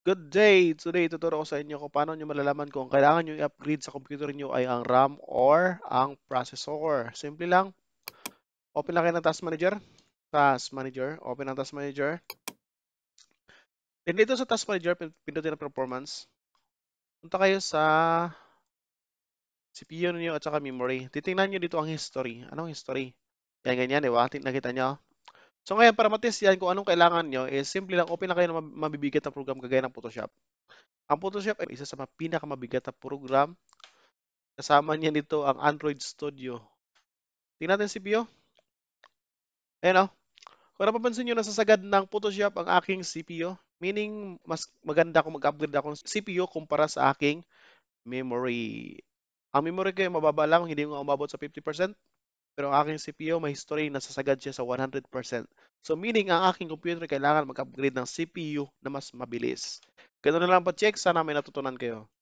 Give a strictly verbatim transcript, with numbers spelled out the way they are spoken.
Good day! Today tuturo ko sa inyo kung paano niyo malalaman kung kailangan niyo i-upgrade sa computer niyo ay ang RAM or ang processor. Simple lang, open lang kayo ng Task Manager, Task Manager, open ang Task Manager. Then dito sa Task Manager, pin- pindutin ang performance. Punta kayo sa C P U niyo at saka memory. Titingnan niyo dito ang history. Anong history? Yan, ganyan, di ba? Tin- Nakita niyo? So ngayon, para matest yan kung anong kailangan niyo, is simple lang, open lang kayo ng mab- mabibigat na program kagaya ng Photoshop. Ang Photoshop ay isa sa mga pinakamabigat na program. Kasama niya nito ang Android Studio. Tingnan natin C P U. Ayan o. Kung napapansin nyo, nasasagad ng Photoshop ang aking C P U. Meaning, mas maganda kung mag-upgrade ako ng C P U kumpara sa aking memory. Ang memory ko ay mababa lang, hindi ko umabot sa fifty percent. Pero ang aking C P U, may history, nasasagad siya sa one hundred percent. So meaning, ang aking computer kailangan mag-upgrade ng C P U na mas mabilis. Ganun na lang pa-check. Sana may natutunan kayo.